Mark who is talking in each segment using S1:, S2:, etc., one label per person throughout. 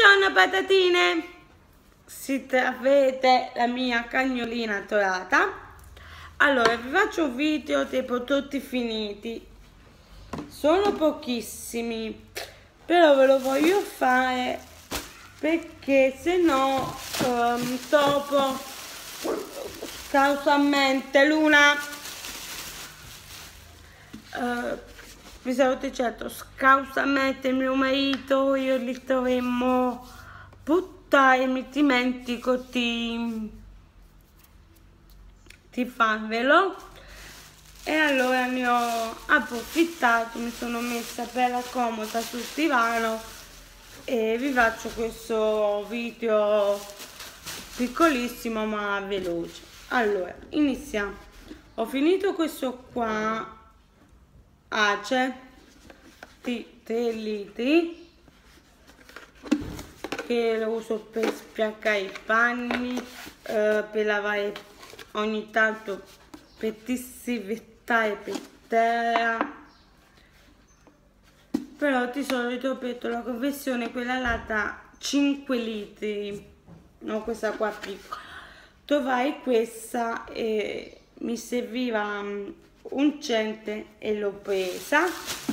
S1: Buongiorno patatine, si vede la mia cagnolina dorata. Allora vi faccio un video dei prodotti finiti, sono pochissimi, però ve lo voglio fare perché se no dopo casualmente Luna vi saluto, certo, scausamente mio marito, io li dovremmo buttare, mi dimentico di farvelo, e allora ne ho approfittato, mi sono messa bella comoda sul divano e vi faccio questo video piccolissimo ma veloce. Allora iniziamo. Ho finito questo qua Ace di 3 litri che lo uso per spiaccare i panni, per lavare ogni tanto, per disinfettare per terra, però di solito metto la confezione quella là da 5 litri, non questa qua piccola. Trovai questa e mi serviva un cente e l'ho presa.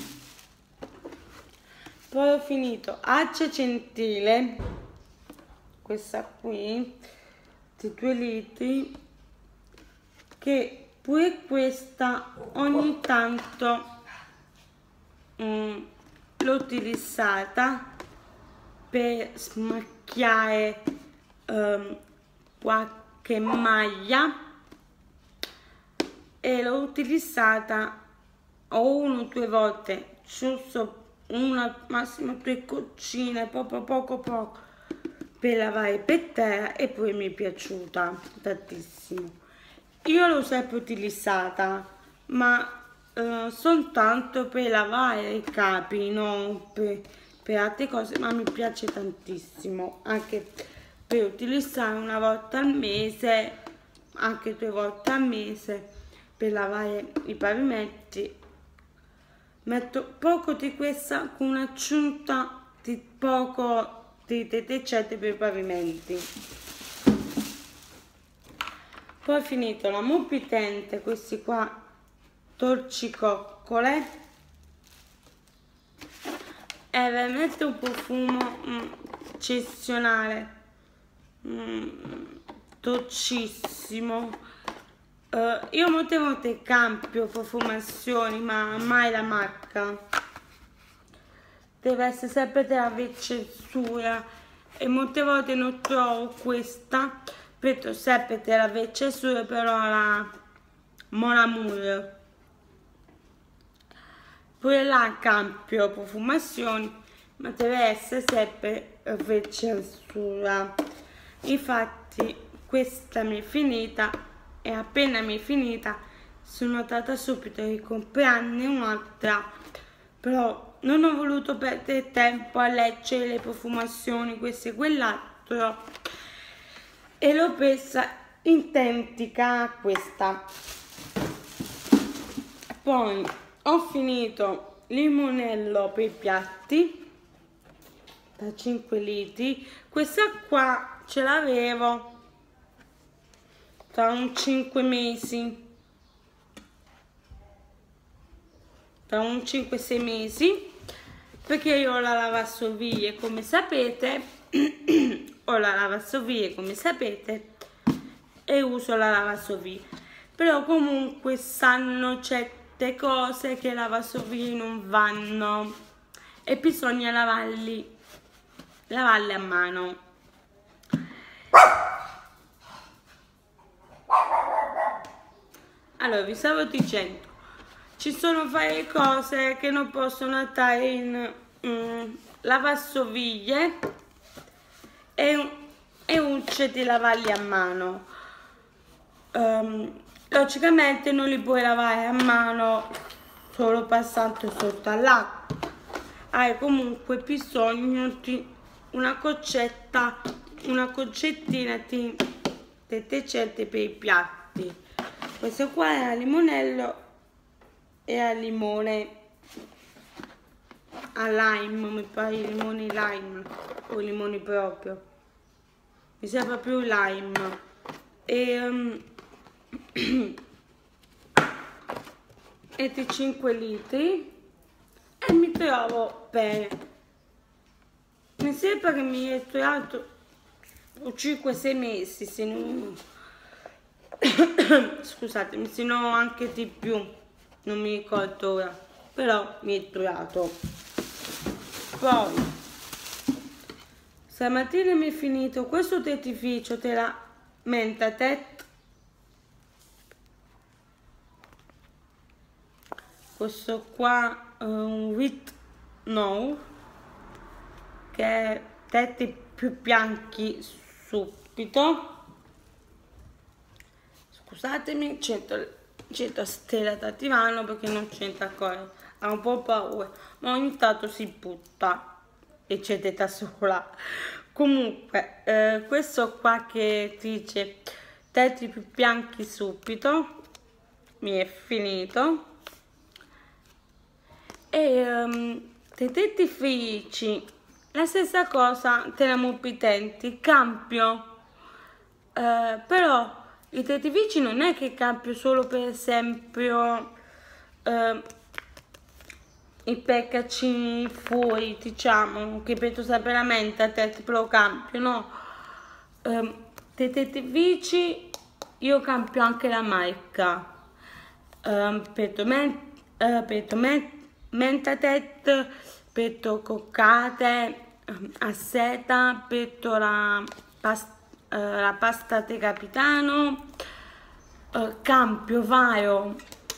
S1: Poi ho finito Ace Gentile, questa qui di 2 litri, che pure questa ogni tanto l'ho utilizzata per smacchiare qualche maglia, e l'ho utilizzata o 1 o 2 volte, giusto una, massimo 2 goccine, proprio poco per lavare per terra, e poi mi è piaciuta tantissimo. Io l'ho sempre utilizzata, ma soltanto per lavare i capi, non per altre cose, ma mi piace tantissimo, anche per utilizzare una volta al mese, anche 2 volte al mese, per lavare i pavimenti. Metto poco di questa con un'aggiunta di poco di detergente per i pavimenti. Poi ho finito la morbidente, questi qua dolcicoccole, è veramente un profumo eccezionale, dolcissimo. Io molte volte cambio profumazioni, ma mai la marca, deve essere sempre della Vercellsura, e molte volte non trovo questa, vedo sempre della Vercellsura, però la Mon Amour. Pure là cambio profumazioni, ma deve essere sempre Vercellsura. Infatti questa mi è finita, e appena mi è finita sono andata subito a comprarne un'altra, però non ho voluto perdere tempo a leggere le profumazioni, questo e quell'altro, e l'ho presa identica a questa. Poi ho finito limonello per i piatti da 5 litri, questa qua ce l'avevo da un 5 mesi, da un 5-6 mesi, perché io ho la lavastoviglie come sapete e uso la lavastoviglie, però comunque sanno certe cose che la lavastoviglie non vanno e bisogna lavarle a mano. Allora vi stavo dicendo, ci sono varie cose che non possono andare in lavastoviglie e ucce di lavarli a mano. Logicamente non li puoi lavare a mano solo passando sotto all'acqua, hai comunque bisogno di una goccettina di detergente per i piatti. Questo qua è al limonello e al limone. a lime, mi pare i limoni lime o limoni proprio, mi sembra più lime e 5 litri e mi trovo bene. Mi sembra che mi è durato 5-6 mesi, se non scusatemi, se no anche di più, non mi ricordo ora, però mi è durato. Poi stamattina mi è finito questo dentifricio della Mentatet, questo qua un With No, che è tetti più bianchi subito. Scusatemi, 100 stella da divano perché non c'entra ancora, ha un po' paura, ma ogni tanto si butta e c'è da sola. Comunque questo qua che dice tetti più bianchi subito mi è finito. E dei dentifrici la stessa cosa, termopitenti, cambio, però i dentifrici non è che cambio solo per esempio i peccaccini fuori, diciamo, che penso sempre la menta, però cambio, no? Dei dentifrici io cambio anche la marca, Mentatet, petto coccate, a seta, petto la pasta de capitano, cambio vario,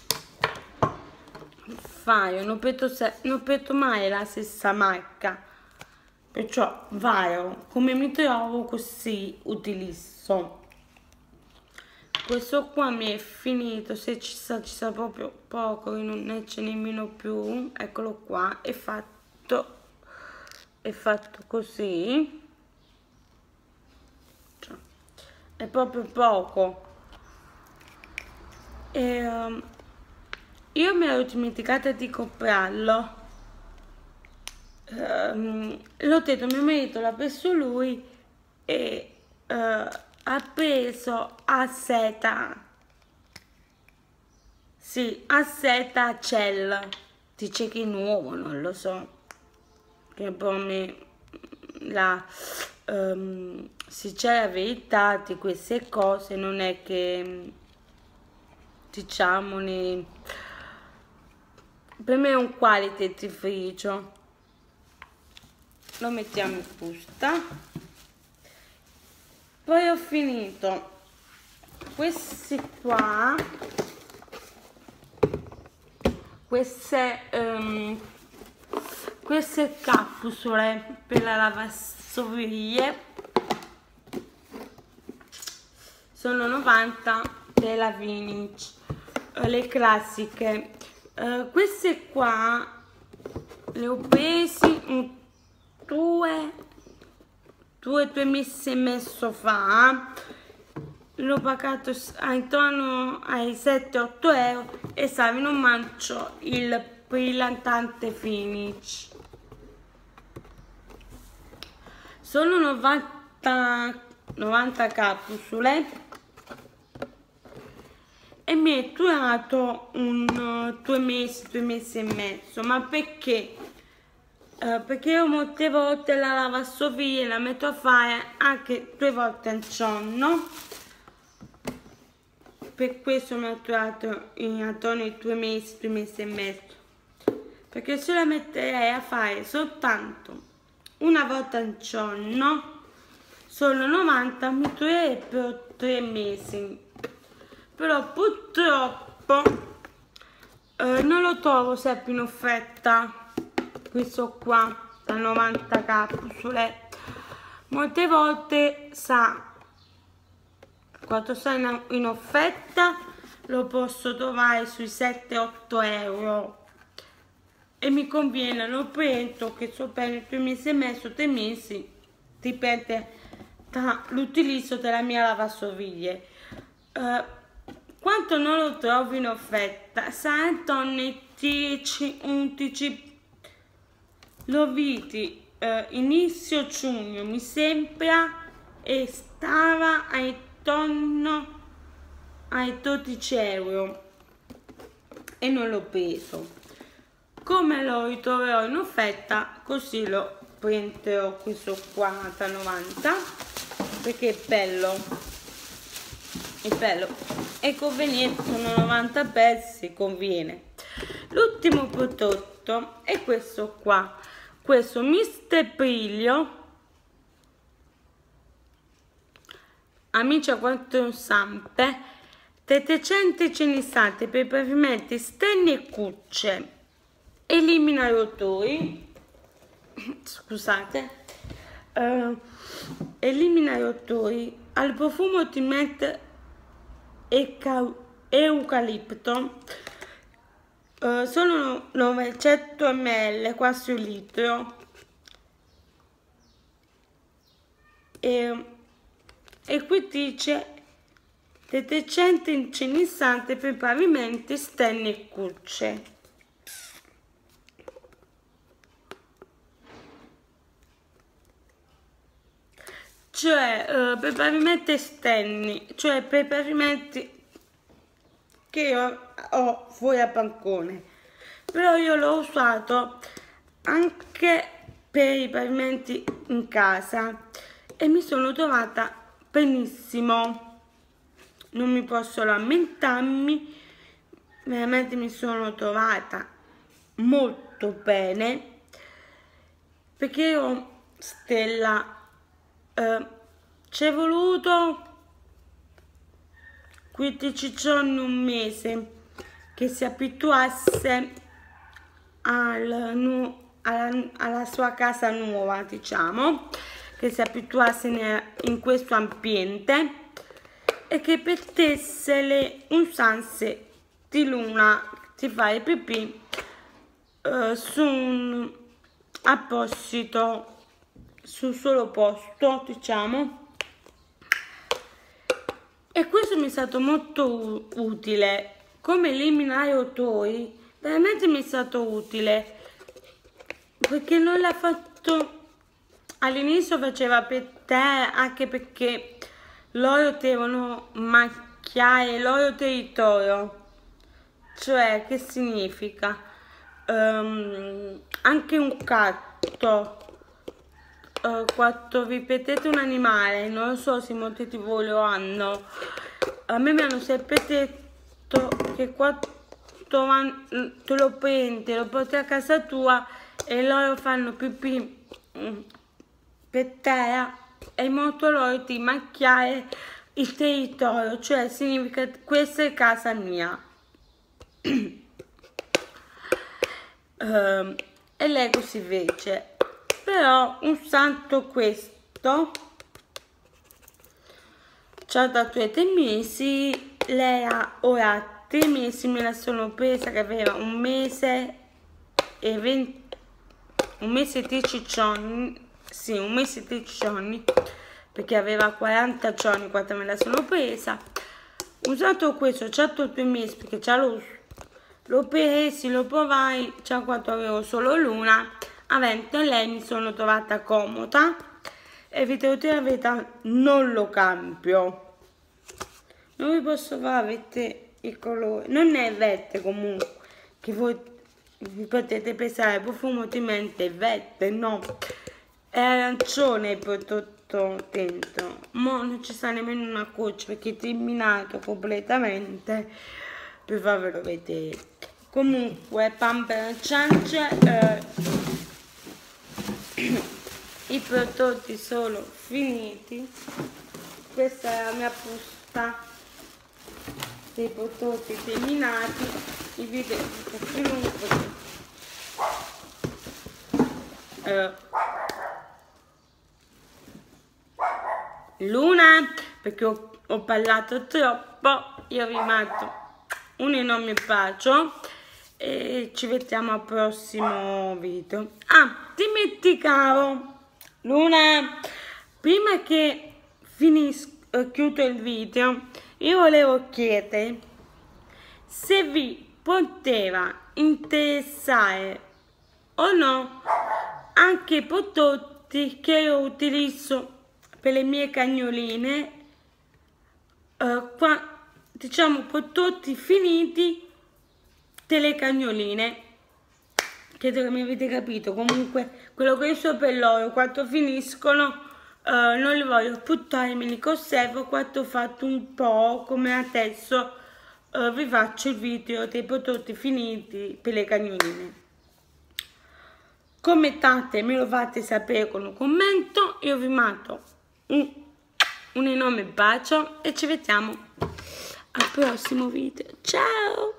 S1: non petto mai la stessa marca, perciò vario, come mi trovo così utilizzo. Questo qua mi è finito, se ci sa proprio poco, non ne c'è nemmeno più, eccolo qua, è fatto così, cioè, è proprio poco. E io mi ero dimenticata di comprarlo, l'ho detto a mio marito, l'ha preso lui e ha preso a seta, sì, a seta Cell, dice che è nuovo, non lo so, che poi se c'è la verità di queste cose, non è che, diciamo, per me è un quality dentifricio. Lo mettiamo in busta. Poi ho finito questi qua, queste capsule per la lavastoviglie, sono 90 della Vintage, le classiche. Queste qua le ho presi due mesi e mezzo fa, l'ho pagato intorno ai 7-8 euro e sai, non mangio il brillantante finish. Sono 90 capsule e mi è durato un 2 mesi e mezzo, ma perché? Perché io molte volte la lavastoviglie la metto a fare anche 2 volte al giorno, per questo mi ha durato intorno ai 2 mesi e mezzo, perché se la metterei a fare soltanto una volta al giorno, solo 90, mi durerebbero 3 mesi, però purtroppo non lo trovo sempre in offerta. Questo qua da 90 capsule, molte volte quando sta in offerta lo posso trovare sui 7-8 euro e mi conviene, lo prendo che so bene 2 mesi e mezzo, 3 mesi, dipende dall'utilizzo della mia lavastoviglie. Quanto non lo trovo in offerta, sarà intorno ai 10-11 L'ho vidi inizio giugno mi sembra, e stava intorno ai 12 euro e non l'ho preso. Come lo ritroverò in offerta, così lo prenderò questo qua da 90, perché è bello e conveniente, sono 90 pezzi, conviene. L'ultimo prodotto è questo qua, questo Mister Brillo Amici a quattro zampe, detergente igienizzante per pavimenti, stenni e cucce, elimina i rotori, scusate, elimina i rotori, al profumo di menthe e eucalipto, sono 900 ml, quasi un litro, e qui dice detergente igienizzante per pavimenti, stenni e cucce. Cioè per pavimenti esterni, cioè per pavimenti che io ho fuori al bancone, però io l'ho usato anche per i pavimenti in casa e mi sono trovata benissimo, non mi posso lamentarmi, veramente mi sono trovata molto bene, perché io, Stella, ci è voluto 15 giorni, un mese, che si abituasse alla sua casa nuova, diciamo, che si abituasse in questo ambiente e che potesse le usanze di Luna di fare pipì su un apposito, su solo posto, diciamo. E questo mi è stato molto utile, come eliminare odori, veramente mi è stato utile, perché non l'ha fatto, all'inizio faceva per te, anche perché loro devono macchiare il loro territorio, cioè che significa? Anche un gatto, quando ripetete un animale, non lo so se molti di voi lo hanno, a me mi hanno sempre detto che quando te lo prendi, lo porti a casa tua e loro fanno pipì per terra, è molto loro di macchiare il territorio, cioè significa questa è casa mia. E lei così fece, però usando questo già da 3 mesi, lei ha ora 3 mesi, me la sono presa che aveva un mese e 10 giorni, sì, un mese e 10 giorni, perché aveva 40 giorni quando me la sono presa. Usato questo già da 2 mesi, perché già l'ho presi, lo provai già quando avevo solo Luna, avendo lei mi sono trovata comoda e vi devo dire la verità, non lo cambio, non vi posso far vedere il colore, non è verde comunque, che voi vi potete pensare il profumo di mente è verde, no, è arancione il prodotto dentro, ma non ci sta nemmeno una goccia perché è terminato completamente per farvelo vedere. Comunque Pamper Change, i prodotti sono finiti, questa è la mia busta dei prodotti terminati, il video è un po' più lungo, Luna, perché ho parlato troppo, io vi mando un enorme bacio e ci vediamo al prossimo video. Ah, dimenticavo, Luna, prima che chiudo il video, io volevo chiedere se vi poteva interessare o no anche i prodotti che io utilizzo per le mie cagnoline, diciamo prodotti finiti delle cagnoline. Credo che mi avete capito. Comunque quello che uso per loro, quando finiscono non li voglio buttare, me li conservo. Quando ho fatto un po' come adesso, vi faccio il video dei prodotti finiti per le cagnoline. Commentate, me lo fate sapere con un commento. Io vi mando un enorme bacio e ci vediamo al prossimo video. Ciao!